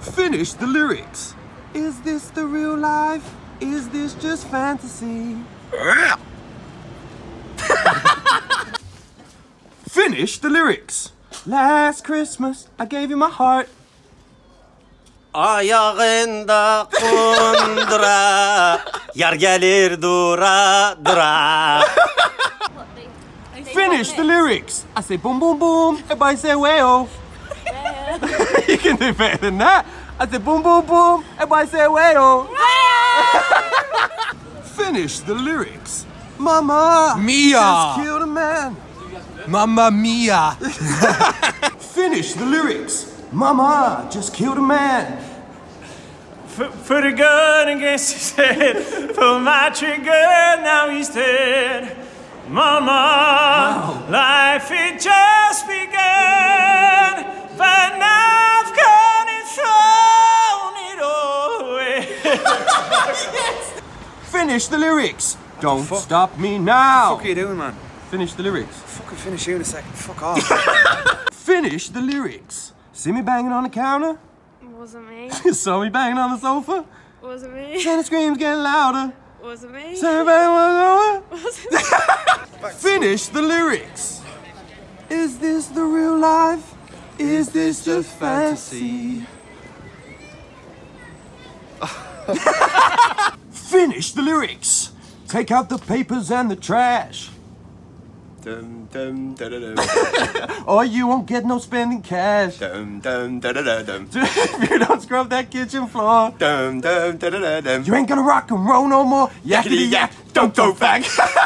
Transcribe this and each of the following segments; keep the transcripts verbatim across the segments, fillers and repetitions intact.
Finish the lyrics. Is this the real life? Is this just fantasy? Finish the lyrics. Last Christmas, I gave you my heart. Ayağında kundura, yar gelir dura dura. Finish the lyrics. I say boom, boom, boom. Everybody say way-oh. You can do better than that. I say boom, boom, boom. Everybody say way-oh. Finish the lyrics. Mama Mia. just killed a man. Mamma mia. Finish the lyrics. Mama just killed a man. Put a gun against his head. Pull my trigger, now he's dead. Mama, Wow. life it just began, but now I've gone and thrown it away. Yes. Finish the lyrics. Don't stop me now. What are you doing, man? Finish the lyrics. Fucking finish you in a second. Fuck off. Finish the lyrics. See me banging on the counter? Wasn't me. Saw me banging on the sofa? Wasn't me. And the screams getting louder. Wasn't me. So everybody was over? Wasn't me. Finish the lyrics. Is this the real life? Is this just fantasy? Finish the lyrics. Take out the papers and the trash. Dum dum da da dum. Or you won't get no spending cash. Dum dum da da da dum. If you don't scrub that kitchen floor, Dum dum da da da dum. you ain't gonna rock and roll no more. Yakety yak, don't go back.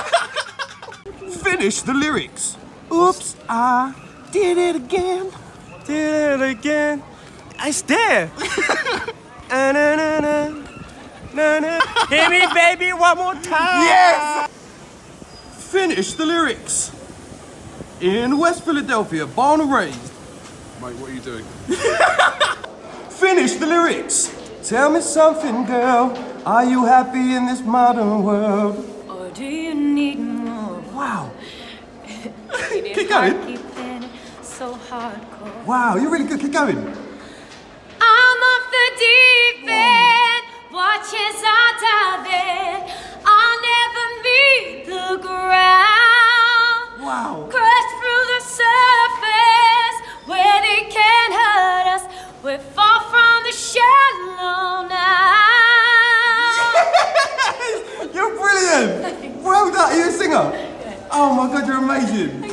Finish the lyrics. Oops, I did it again. Did it again. It's there. Na, na, na, na, na, na. Hit me, baby, one more time. Yes! Finish the lyrics. In West Philadelphia, born and raised. Mate, what are you doing? Finish the lyrics. Tell me something, girl. Are you happy in this modern world? Or do you need more? Wow. Keep going. Keeping it so hardcore. Wow, you're really good. Keep going. I'm off the deep end. Watch as I dive in. I'll never meet the ground. Wow. Crash through the surface where they can't hurt us. We're far from the shallow now. You're brilliant. Well done. Are you a singer? Oh my God, you're amazing.